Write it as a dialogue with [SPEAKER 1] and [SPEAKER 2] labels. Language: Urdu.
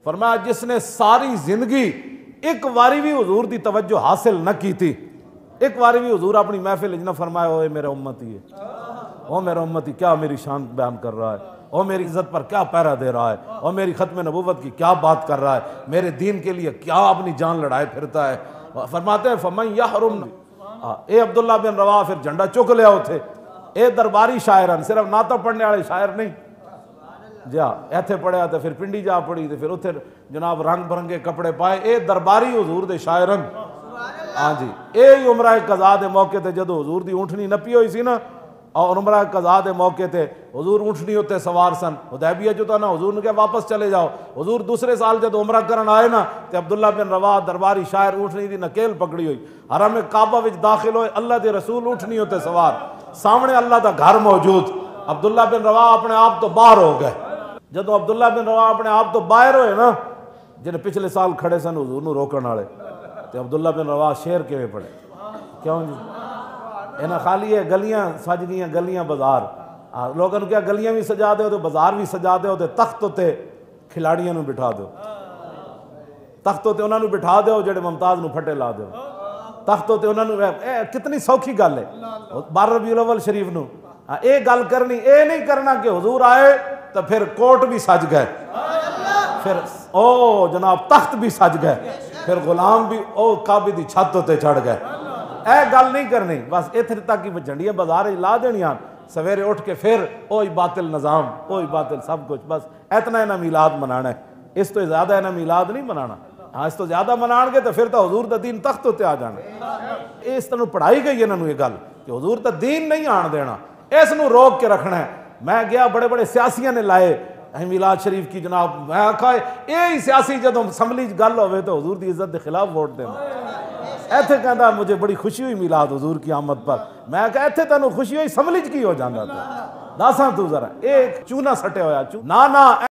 [SPEAKER 1] فرمایا جس نے ساری زندگی ایک واری بھی حضور دی توجہ حاصل نہ کی تھی، ایک واری بھی حضور اپنی محفل نہ فرمایا اوے میرا امتی ہے، او میرا امتی کیا میری شان بیان کر رہا ہے، او میری عزت پر کیا پہرا دے رہا ہے، او میری ختم نبوت کی کیا بات کر رہا ہے، میرے دین کے لیے کیا اپنی جان لڑائے پھرتا ہے. فرماتے ہیں فمن یحرم، اے عبداللہ بن رواحہ پھر جھنڈا چک لیا ہوتے، اے درباری شاعران، صرف نعتیں پڑھنے والے شاعر نہیں جا ایتھے پڑھیا تو پھر پنڈی جا پڑھی تو پھر اتھے جناب رنگ برنگے کپڑے پائے، اے درباری حضور دے شاعرن. ہاں جی اے عمرہ قضاء دے موقع تے جدو حضور دی اونٹنی نپی ہوئی سی نا، اور عمرہ قضاء دے موقع تے حضور اونٹنی ہوتے سوار سن، حدیبیہ جو تھا نا حضور نے کہا واپس چلے جاؤ. حضور دوسرے سال جب عمرہ کرن آئے نا تے عبداللہ بن رواحہ درباری شاعر اونٹنی دی نکیل پکڑی ہوئی، حرم کعبہ وچ داخل ہوئے، اللہ دے رسول اونٹنی ہوتے سوار، سامنے اللہ دا گھر موجود. عبداللہ بن رواحہ اپنے آپ تو باہر ہو گئے. جدو عبداللہ بن رواحہ اپنے آپ تو باہر ہوئے نا، جنہیں پچھلے سال کھڑے سن حضور نو روکن والے، تو عبداللہ بن رواحہ شعر کیویں پڑھے؟ کیوں جی انہاں خالی ہے گلیاں سج گئیاں، گلیاں بازار، لوگوں نے کیا گلیاں بھی سجا دے ہو تو بازار بھی سجا دے ہو تو تخت تے کھلاڑیاں نو بٹھا دو، تخت تے انہاں نو بٹھا دو جڑے ممتاز نو پھٹے لا دو، تخت تے انہاں نو، کتنی سوکھی گل ہے. 12 ربیع الاول شریف نو اے گل کرنی، اے نہیں کرنا کہ حضور آئے تو پھر کوٹ بھی سج گئے، پھر او جناب تخت بھی سج گئے، پھر غلام بھی او کعبے دی چھت تے چڑھ گئے. اے گل نہیں کرنی، بس اتنے تک ہی جھنڈیاں بازار لا دینیاں، سویرے اٹھ کے پھر اوہی باطل نظام، اوہی باطل سب کچھ، بس اتنا انہاں میلاد منانا ہے، اس تو زیادہ انہاں میلاد نہیں منانا. ہاں اس تو زیادہ منان گے تو پھر تو حضور دا دین تخت تے آ جانا. اس طرح پڑھائی گئی انہوں یہ گل کہ حضور دا دین نہیں آن دینا، اس نو روک کے رکھنا ہے. میں گیا بڑے بڑے سیاسیاں نے لائے میلاد شریف کی جناب، میں آکھا یہ سیاسی جدوں اسمبلی گل ہوئے تو حضور دی عزت دے خلاف ووٹ دینا. ایتھے کہندا مجھے بڑی خوشی ہوئی میلاد حضور کی آمد پر. میں کہا ایتھے تینوں خوشی ہوئی اسمبلی کی ہو جاندہ تھا، داساں تو ذرا ایک چونا سٹے ہویا نا